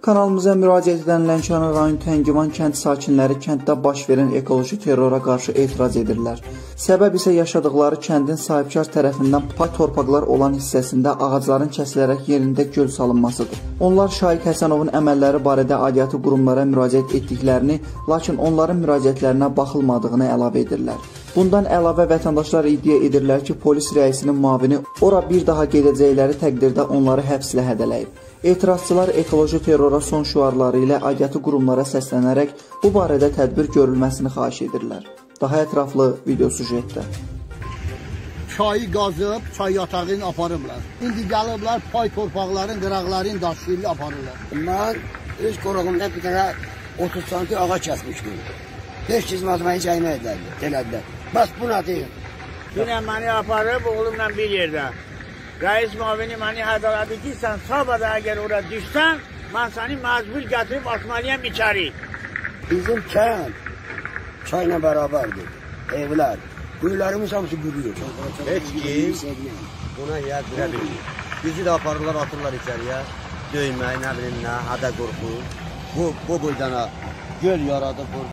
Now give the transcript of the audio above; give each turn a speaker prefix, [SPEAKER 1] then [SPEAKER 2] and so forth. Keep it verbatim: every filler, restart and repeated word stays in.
[SPEAKER 1] Kanalımıza müraciət edən Lənkəran rayon Təngivan kənd sakinləri kənddə baş verən ekoloji terrora qarşı etiraz edirlər. Səbəb isə yaşadıkları kəndin sahibkar tərəfindən pay torpaqlar olan hissəsində ağacların kəsilərək yerində göl salınmasıdır. Onlar Şahid Həsənovun əməlləri barədə aidiyyatı qurumlara müraciət etdiklərini, lakin onların müraciətlərinə baxılmadığını əlavə edirlər. Bundan əlavə vətəndaşlar iddia edirlər ki, polis rəisinin müavini ora bir daha gedəcəkləri təqdirdə onları həbslə hədələyib. Etirazçılar ekoloji terrora son şüarları ilə aidiyyatı qurumlara səslənərək bu barədə tədbir görülməsini xahiş edirlər. Daha ətraflı video sujetdə.
[SPEAKER 2] Çayı qazıb, çay yatağını aparıblar. İndi gəliblər, pay torpaqların, qıraqların daşıyla aparırlar.
[SPEAKER 3] Mən öz qoruğumda bir dənə otuz santim ağac kəsmişdim. beş yüz mazmayı cəymə edələdilər. Bəs bu nə deyil?
[SPEAKER 4] Dünən məni aparıb oğlumla bir yerdə. Reis müavini məni hədələdi ki, sən sabada əgər ora düşsən, mən səni məcbur gətirib atmalıyam içəri.
[SPEAKER 3] Bizim kənd çayla bərabərdir, evlər. Quyularımız hamısı quruyur.
[SPEAKER 5] Heç kim buna yer verə bilmir. Bizi də aparırlar, atırlar içəriyə. Döymək, nə bilim nə, hədə qorxu. Bu, bu boydana göl yaradıb.